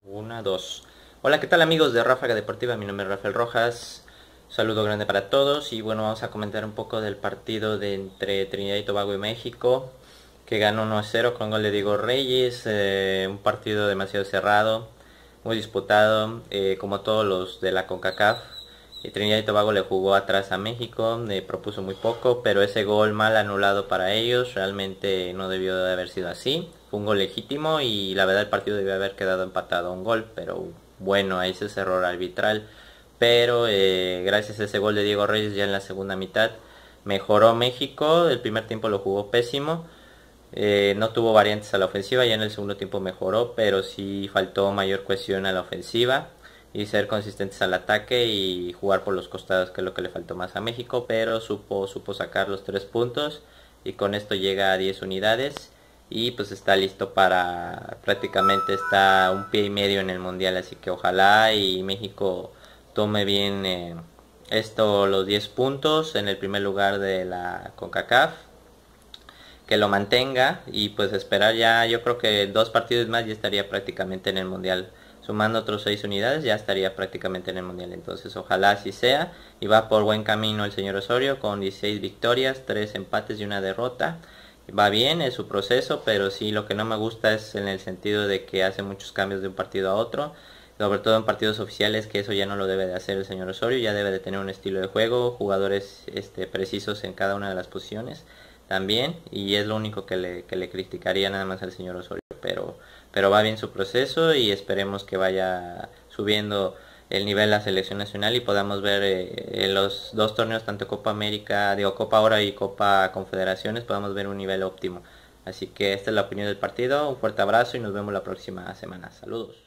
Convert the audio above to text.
Una, dos. Hola, ¿qué tal amigos de Ráfaga Deportiva? Mi nombre es Rafael Rojas. Saludo grande para todos y bueno, vamos a comentar un poco del partido entre Trinidad y Tobago y México, que ganó 1-0 con gol de Diego Reyes. Un partido demasiado cerrado, muy disputado, como todos los de la CONCACAF. Y Trinidad y Tobago le jugó atrás a México, propuso muy poco, pero ese gol mal anulado para ellos realmente no debió de haber sido así. Fue un gol legítimo y la verdad el partido debió haber quedado empatado a un gol, pero bueno, ahí ese es error arbitral. Pero gracias a ese gol de Diego Reyes ya en la segunda mitad mejoró México. El primer tiempo lo jugó pésimo, no tuvo variantes a la ofensiva, ya en el segundo tiempo mejoró, pero sí faltó mayor cohesión a la ofensiva y ser consistentes al ataque y jugar por los costados, que es lo que le faltó más a México, pero supo sacar los 3 puntos y con esto llega a 10 unidades y pues está listo para, prácticamente está un pie y medio en el mundial, así que ojalá y México tome bien los 10 puntos en el primer lugar de la CONCACAF, que lo mantenga y pues esperar ya, yo creo que 2 partidos más ya estaría prácticamente en el mundial, sumando otros 6 unidades ya estaría prácticamente en el mundial, entonces ojalá así sea y va por buen camino el señor Osorio con 16 victorias, 3 empates y una derrota. Va bien, es su proceso, pero sí lo que no me gusta es en el sentido de que hace muchos cambios de un partido a otro, sobre todo en partidos oficiales, que eso ya no lo debe de hacer el señor Osorio, ya debe de tener un estilo de juego, jugadores precisos en cada una de las posiciones también, y es lo único que le criticaría nada más al señor Osorio, pero va bien su proceso y esperemos que vaya subiendo el nivel de la selección nacional y podamos ver en los 2 torneos, tanto Copa América, digo Copa Oro y Copa Confederaciones, podamos ver un nivel óptimo. Así que esta es la opinión del partido, un fuerte abrazo y nos vemos la próxima semana. Saludos.